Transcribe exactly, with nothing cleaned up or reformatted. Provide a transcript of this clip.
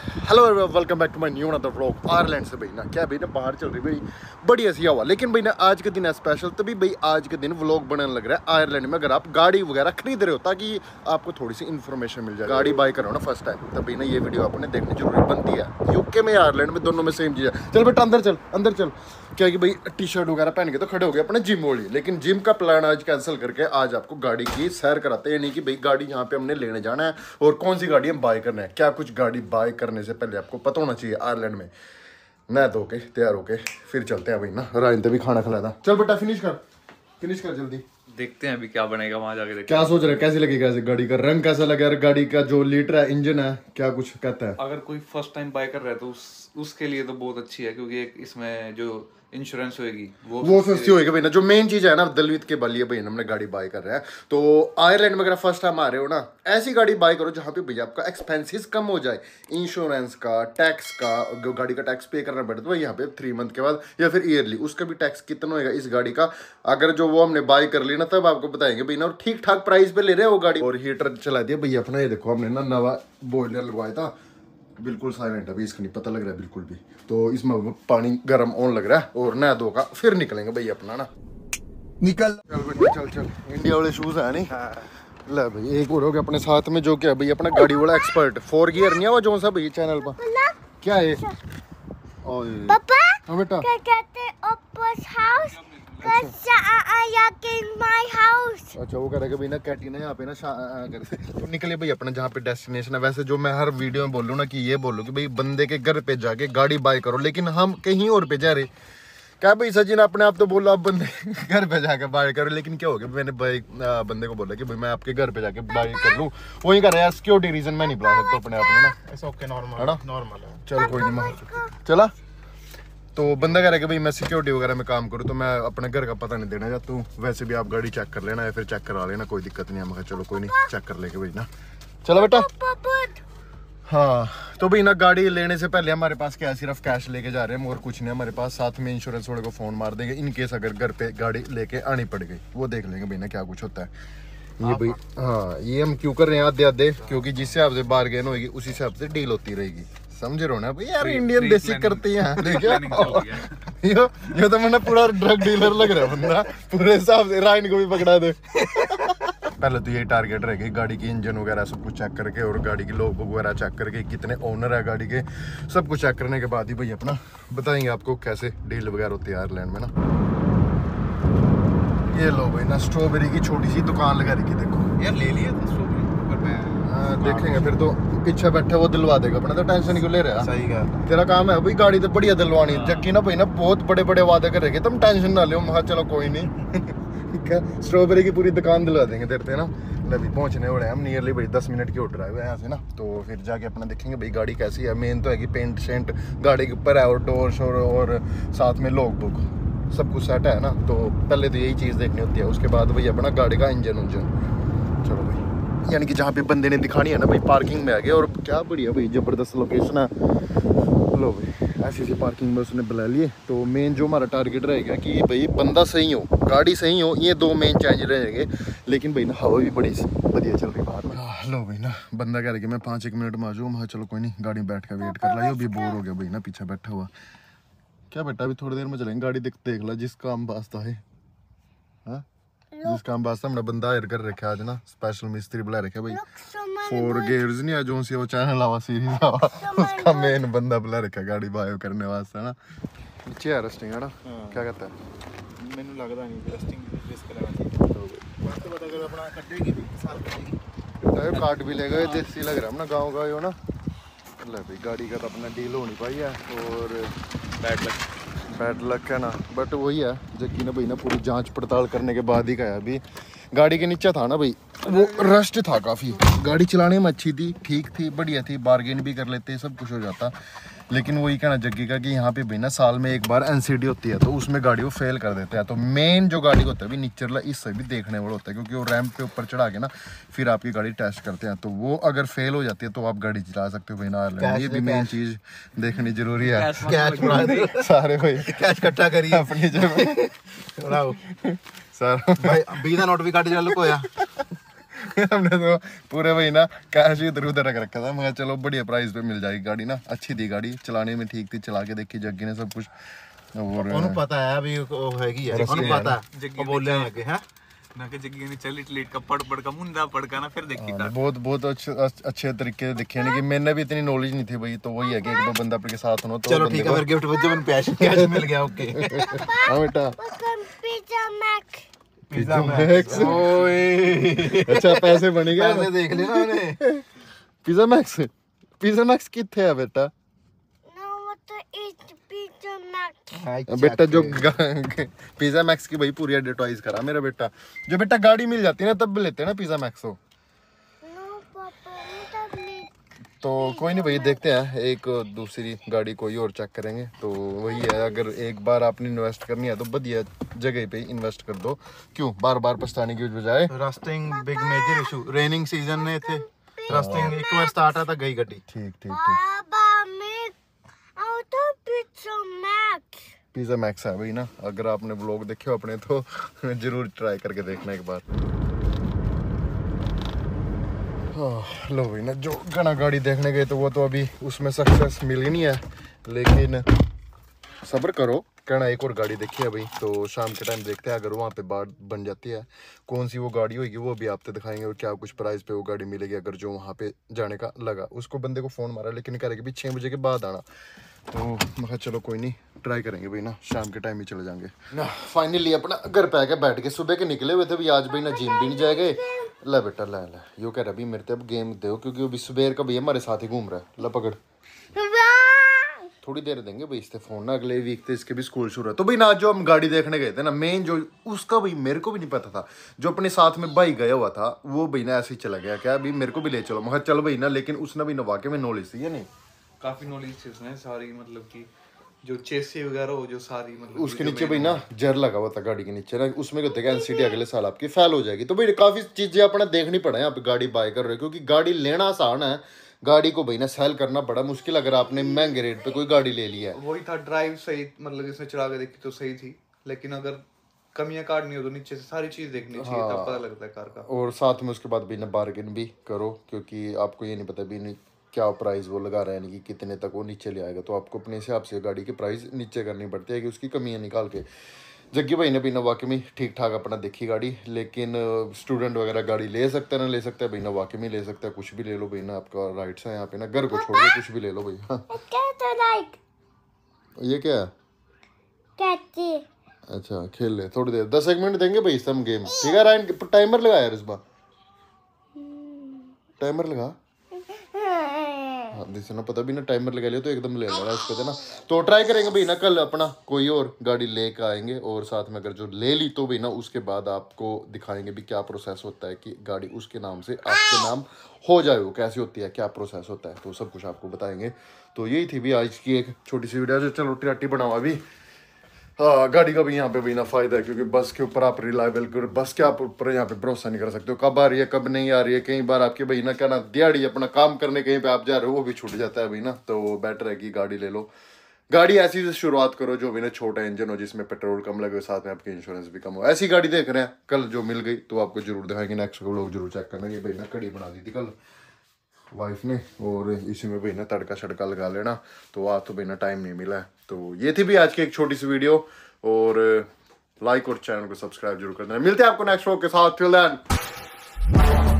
Hello welcome back to my new another vlog. Ireland से भाई ना क्या भाई ना बाहर चल रही भाई बड़ी ऐसी हवा, लेकिन भाई ना आज के दिन है स्पेशल, तभी भाई आज के दिन व्लॉग बनाने लग रहा है आयरलैंड में। अगर आप गाड़ी वगैरह खरीद रहे हो ताकि आपको थोड़ी सी इन्फॉर्मेशन मिल जाए, गाड़ी बाय करो ना फर्स्ट टाइम, तभी ना ये वीडियो आपने देखनी जरूरी बनती है। यूके में आयरलैंड में दोनों में सेम चीज़ है। चल बेटा अंदर चल अंदर चल। क्या कि भाई टी शर्ट वगैरह पहन के तो खड़े हो गए अपने जिम वाली, लेकिन जिम का प्लान आज कैंसिल करके आज आपको गाड़ी की सैर कराते हैं। नहीं कि भाई गाड़ी यहाँ पे हमने लेने जाना है और कौन सी गाड़ी हम बाय करना है, क्या कुछ गाड़ी बाय करने से पहले आपको पता होना चाहिए आयरलैंड में। नहा धो के तैयार होके फिर चलते हैं भाई ना। राइन भी खाना खिलाया था। चल बेटा फिनिश कर फिनिश कर जल्दी। देखते हैं अभी क्या बनेगा वहां जाके। देखते क्या सोच रहे हैं कैसी लगेगा ऐसे गाड़ी का रंग कैसा लगेगा, गाड़ी का जो लीटर है इंजन है क्या कुछ कहता है। अगर कोई फर्स्ट टाइम बाय कर रहा है तो उस उसके लिए तो बहुत अच्छी है, क्योंकि एक इसमें जो इंश्योरेंस होएगी वो वो सस्ती होएगी भाई ना। जो मेन चीज है ना दलवीत के बलिए भाई हमने गाड़ी बाय कर रहे हैं, तो आयरलैंड में अगर फर्स्ट टाइम आ रहे हो ना ऐसी गाड़ी बाय करो जहाँ पे भैया आपका एक्सपेंसिस कम हो जाए, इंश्योरेंस का, टैक्स का, गाड़ी का टैक्स पे करना पड़ता है तो यहाँ पे थ्री मंथ के बाद या फिर ईयरली उसका भी टैक्स कितना होगा इस गाड़ी का। अगर जो वो हमने बाय कर ली ना तब आपको बताएंगे भाई ना, और ठीक ठाक प्राइस पे ले रहे हो गाड़ी। और हीटर चला दिया भैया अपना, ये देखो हमने ना नवा बॉयलर लगवाया था, बिल्कुल साइलेंट है, अभी इसका नहीं पता लग रहा है बिल्कुल भी। तो इसमें पानी गर्म होने लग रहा है और नया दो का फिर निकलेंगे भाई अपना ना। निकल चल बेटा चल चल। इंडिया वाले शूज है नहीं। ले भाई एक और हो गया अपने साथ में, जो क्या भाई अपना गाड़ी वाला एक्सपर्ट। फोर गियर नहीं है वो जो सा भाई चैनल पर क्या है। पापा हाँ बेटा क्या कहते हैं ओप्पोस हाउस कैसा आया के माय हाउस। अच्छा वो कह रहा है कि भाई ना कैटी ना यहाँ पे ना कर तो निकले भाई अपना जहाँ पे डेस्टिनेशन है। वैसे जो मैं हर वीडियो में बोल रहा हूँ ना कि ये बोलूँ कि भाई बंदे के घर पे जाके गाड़ी बाय करो, लेकिन हम कहीं और पे जा रहे। क्या भाई सचिन अपने आप तो बोला आप बंदे घर पे जाके बाय करो, लेकिन क्या हो गया मैंने भाई बंदे को बोला कि भाई मैं आपके घर पे जाके बाय कर लूँ, वही कर रहा है सिक्योरिटी रीजन मैं नहीं बुला सकता अपने आप में ना। ऐसा ओके नॉर्मल है ना नॉर्मल है। चलो कोई नहीं चला। तो बंदा कह रहा है कि भाई मैं सिक्योरिटी वगैरह में काम करूँ तो मैं अपने घर का पता नहीं देना चाहता हूँ। वैसे भी आप गाड़ी चेक कर लेना या फिर चेक करा लेना, कोई दिक्कत नहीं है। मैं चलो कोई नहीं चेक कर लेके भाई ना। चलो बेटा हाँ। तो भाई ना गाड़ी लेने से पहले हमारे पास क्या है, सिर्फ कैश लेके जा रहे हैं और कुछ नहीं हमारे पास। साथ में इंश्योरेंस वाले को फोन मार देंगे इन केस अगर घर पे गाड़ी लेके आनी पड़ गई, वो देख लेंगे भाई ना क्या कुछ होता है। ये भाई हाँ ये हम क्यों कर रहे हैं आधे आधे, क्योंकि जिससे आपसे बार्गेन होगी उसी से आपसे डील होती रहेगी। समझ रहे हो ना भाई यार, इंडियन बेसिक करते हैं यो यो तो मैंने पूरा ड्रग डीलर लग रहा है बंदा, पूरे हिसाब से राइन को भी पकड़ा दे। पहले तो ये टारगेट रहेगी गाड़ी की इंजन वगैरह सब कुछ चेक करके और गाड़ी की लॉग बुक वगैरह चेक करके कितने ओनर है गाड़ी के, सब कुछ चेक करने के बाद ही भाई अपना बताएंगे आपको कैसे डील वगैरह होती है आयरलैंड में ना। ये लो भाई ना स्ट्रॉबेरी की छोटी सी दुकान लगा रखी, देखो यार ले लिया था स्ट्रॉबेरी पर मैं हाँ देखेंगे फिर तो पीछे बैठे वो दिलवा देगा अपना, तो टेंशन क्यों ले रहा है। सही कहा तेरा काम है भाई गाड़ी तो बढ़िया दिलवानी। जबकि ना भाई ना बहुत बड़े बड़े वादे कर रहे तुम टेंशन ना लो। मैं चलो कोई नहीं स्ट्रॉबेरी की पूरी दुकान दिलवा देंगे तेरे थे ना। अभी पहुंचने वाले हम नियरली भाई दस मिनट की ड्राइव है यहाँ से ना, तो फिर जाके अपना देखेंगे भाई गाड़ी कैसी है। मेन तो है कि पेंट शेंट गाड़ी के ऊपर है और डोर शोर और साथ में लॉग बुक सब कुछ सेट है ना। तो पहले तो यही चीज़ देखनी होती है, उसके बाद भाई अपना गाड़ी का इंजन उंजन। चलो भाई यानी कि जहाँ पे बंदे ने दिखानी है ना भाई पार्किंग में आ गया, और क्या बढ़िया भाई ज़बरदस्त लोकेशन है। लो भाई ऐसी ऐसी पार्किंग में उसने बुला लिए। तो मेन जो हमारा टारगेट रहेगा कि भाई बंदा सही हो गाड़ी सही हो, ये दो मेन चेंज रहेंगे। लेकिन भाई ना हवा भी बड़ी बढ़िया चल रही बाहर में। लो भाई ना बंदा कह रहा कि मैं पाँच एक मिनट में आ जाऊँ। मैं चलो कोई नहीं गाड़ी में बैठ कर वेट कर ला, अभी बोर हो गया भाई ना पीछे बैठा हुआ। क्या बेटा अभी थोड़ी देर में चलेंगे, गाड़ी देख देख ला जिस काम वास्ता है हाँ जिस काम वास्ता हमने बंदा हायर कर रखा आज ना, स्पेशल मिस्त्री बुला रखा भाई। फोर गेयर्स नहीं है जो सी वो चैनल आवा सीरीज आवा उसका मेन बंदा बुला रखा गाड़ी बायो करने वास्ते ना। नीचे है रस्टिंग है ना क्या कहता है मैंने लगता नहीं रस्टिंग रिस्क लगा बात तो बता कर अपना कटेगी भी साल कटेगी काट भी लेगा। ये देसी लग रहा है ना गाँव का यो ना। ले भाई गाड़ी का तो अपना डील हो नहीं पाई है और बैड लक बैड लक है ना, बट वही है जबकि ना भाई ना पूरी जांच पड़ताल करने के बाद ही गया। अभी गाड़ी के नीचे था ना भाई वो रस्ट था काफ़ी, गाड़ी चलाने में अच्छी थी ठीक थी बढ़िया थी, बार्गेन भी कर लेते सब कुछ हो जाता। लेकिन वही कहना जग्गी का कि यहाँ पे भाई ना साल में एक बार एनसीडी होती है तो उसमें गाड़ी वो फेल कर देते हैं। तो मेन जो गाड़ी होता है भी नीचरला इससे भी देखने वाला होता है, क्योंकि वो रैंप पे ऊपर चढ़ा के ना फिर आपकी गाड़ी टेस्ट करते हैं। तो वो अगर फेल हो जाती है तो आप गाड़ी चला सकते हो भाई ना आयरलैंड। ये भी मेन चीज़ देखनी जरूरी है। कैश सारे भाई कैश इकट्ठा करिए अपनी जगह उड़ाओ सर भाई बीस नोट भी काट चल कोया हमने तो पूरे भाई ना कैश इधर उधर रख रखा था। मैं चलो बढ़िया प्राइस पे मिल जाएगी गाड़ी ना, अच्छी थी गाड़ी, चलाने में ठीक थी, चला के देखी जग्गी ने सब कुछ। और ਉਹਨੂੰ ਪਤਾ ਹੈ ਵੀ ਉਹ ਹੈਗੀ ਹੈ, ਉਹਨੂੰ ਪਤਾ ਉਹ ਬੋਲਿਆ ਅੱਗੇ ਹੈ ना कि जग्गी ने चल इटली का पड़ पड़ का मुंडा पड़का ना फिर देखी था। बहुत बहुत अच्छे अच्छे तरीके से दिखे, यानी कि मैंने भी इतनी नॉलेज नहीं थी भाई, तो वही है कि एक दो बंदा आपके साथ हो तो ਚਲੋ ਠੀਕ ਹੈ, ਫਿਰ ਗਿਫਟ ਵਿੱਚ ਮੈਨੂੰ ਪੈਸ਼ ਕੈਸ਼ ਮਿਲ ਗਿਆ। ਓਕੇ हाँ बेटा Pizza Mac. ਪੀਜ਼ਾ ਮੈਕਸ ਓਏ अच्छा पैसे बन गए ਪੈਸੇ ਦੇਖ ਲੈ ਨਾ ਉਹਨੇ। पिज्जा मैक्स पिज्जा मैक्स कितने है बेटा? No, what to eat Pizza Mac. बेटा जो पिज्जा मैक्स की भाई पूरी एडवर्टाइज करा मेरा बेटा, जो बेटा गाड़ी मिल जाती है ना तब भी लेते हैं ना पिज्जा मैक्स हो। No, Papa, not a meat. तो कोई नहीं भाई, देखते हैं एक दूसरी गाड़ी कोई और चेक करेंगे। तो वही है, अगर एक बार आपने इन्वेस्ट करनी है तो बढ़िया जगह पे इन्वेस्ट कर दो, क्यों बार बार पछताने की बजाय। Rusting big major issue, raining season ਨੇ ਇੱਥੇ ਰਸਟਿੰਗ ਇੱਕ ਵਾਰ ਸਟਾਰਟ ਆ ਤਾਂ ਗਈ ਗੱਡੀ। ठीक ठीक ठीक Baba, make out of Pizza Mac. Pizza Max है भाई ना, अगर आपने व्लॉग देखे हो अपने तो जरूर ट्राई करके देखना एक बार। लो भाई ना, जो घना गाड़ी देखने गए तो वो तो अभी उसमें सक्सेस मिल ही नहीं है, लेकिन सब्र करो, कहना एक और गाड़ी देखी है भाई, तो शाम के टाइम देखते हैं, अगर वहाँ पे बात बन जाती है कौन सी वो गाड़ी होगी वो भी आपको दिखाएंगे, और क्या कुछ प्राइस पे वो गाड़ी मिलेगी अगर जो वहाँ पे जाने का लगा। उसको बंदे को फ़ोन मारा लेकिन कह रहे कि भी छः बजे के बाद आना, तो मैं कहा चलो कोई नहीं ट्राई करेंगे भाई ना, शाम के टाइम ही चले जाएंगे ना। फाइनली अपना घर पे आके बैठ के सुबह के निकले हुए थे भाई, आज भाई ना जिम भी नहीं जाएंगे। ला बेटा ला ला, यो कह रहा भाई मेरे तो अब गेम दो, क्योंकि अभी सुबह का भाई हमारे साथ ही घूम रहा है। ला पकड़, थोड़ी देर देंगे भाई इससे फोन ना, अगले वीक थे इसके भी स्कूल शुरू है। तो भाई ना जो हम गाड़ी देखने गए थे ना, मेन जो उसका भाई मेरे को भी नहीं पता था, जो अपने साथ में भाई गया हुआ था वो भाई ना ऐसे ही चला गया, क्या अभी मेरे को भी ले चलो, मैं चलो भाई ना, लेकिन उसने भी ना वाकई में नॉलेज थी या नहीं, काफी नॉलेज थी उसने सारी, मतलब कि जो चेसी वगैरह हो जो सारी, मतलब उसके नीचे भाई ना जर लगा हुआ था गाड़ी के नीचे ना, उसमें कहते हैं एनसीडी अगले साल आपकी फेल हो जाएगी। तो भाई काफी चीजें अपना देखनी पड़ा है, आप गाड़ी बाय कर रहे हो, क्योंकि गाड़ी लेना आसान है, गाड़ी को भाई ना सेल करना बड़ा मुश्किल, अगर आपने महंगे रेट पे कोई गाड़ी ले ली है। वही था, ड्राइव सही, मतलब इसमें चला के देखी तो सही थी, लेकिन अगर कमियां काटनी हो तो नीचे से सारी चीज देखनी चाहिए, हाँ। तब पता लगता है कार का। और साथ में उसके बाद भी ना बार्गेन भी करो, क्योंकि आपको ये नहीं पता भी नहीं क्या प्राइस वो लगा रहा है, यानी कि कितने तक वो नीचे ले आएगा, तो आपको अपने हिसाब से गाड़ी की प्राइस नीचे करनी पड़ती है कि उसकी कमियां निकाल के। जग्गी भाई ने भी ना वाकई में ठीक ठाक अपना देखी गाड़ी, लेकिन स्टूडेंट वगैरह गाड़ी ले सकते हैं ना ले सकते हैं भाई ना, वाकई में ले सकते हैं, कुछ भी ले लो भाई ना, आपका राइट्स है यहाँ पे ना, घर को छोड़ के कुछ भी ले लो भाई। हाँ। Get a like. ये क्या है? Get it. अच्छा खेल ले थोड़ी देर, दस एक मिनट देंगे भाई इस हम गेम, ठीक है रायन? टाइमर लगा यार इस बार, टाइमर लगा। हाँ जिसने पता भी ना टाइमर लगा लिया तो एकदम ले लेना इसको है ना। तो ट्राई करेंगे भाई ना, कल अपना कोई और गाड़ी लेकर आएंगे, और साथ में अगर जो ले ली तो भाई ना उसके बाद आपको दिखाएंगे भी क्या प्रोसेस होता है कि गाड़ी उसके नाम से आपके नाम हो जाए, वो कैसे होती है, क्या प्रोसेस होता है, तो सब कुछ आपको बताएंगे। तो यही थी भी आज की एक छोटी सी वीडियो, चलो रोटी राटी बनावा भी। हाँ गाड़ी का भी यहाँ पे भी ना फायदा है, क्योंकि बस के ऊपर आप रिलायबल कर, बस के आप ऊपर यहाँ पे भरोसा नहीं कर सकते हो, कब आ रही है कब नहीं आ रही है, कई बार आपके भाई ना क्या ना दिहाड़ी अपना काम करने कहीं पे आप जा रहे हो वो भी छूट जाता है भाई ना। तो बेटर है कि गाड़ी ले लो, गाड़ी ऐसी से शुरुआत करो जो भी ना छोटा इंजन हो, जिसमें पेट्रोल कम लगे, साथ में आपकी इंश्योरेंस भी कम हो, ऐसी गाड़ी देख रहे हैं। कल जो मिल गई तो आपको जरूर दिखाएंगे, नेक्स्ट लोग जरूर चेक करना। ये भाई ना कड़ी बना दी थी कल वाइफ ने, और इसी में भाई ना तड़का शड़का लगा लेना, तो आज तो भाई ना टाइम नहीं मिला है। तो ये थी भी आज की एक छोटी सी वीडियो, और लाइक और चैनल को सब्सक्राइब जरूर कर देना। मिलते हैं आपको नेक्स्ट व्लॉग के साथ, टिल देन।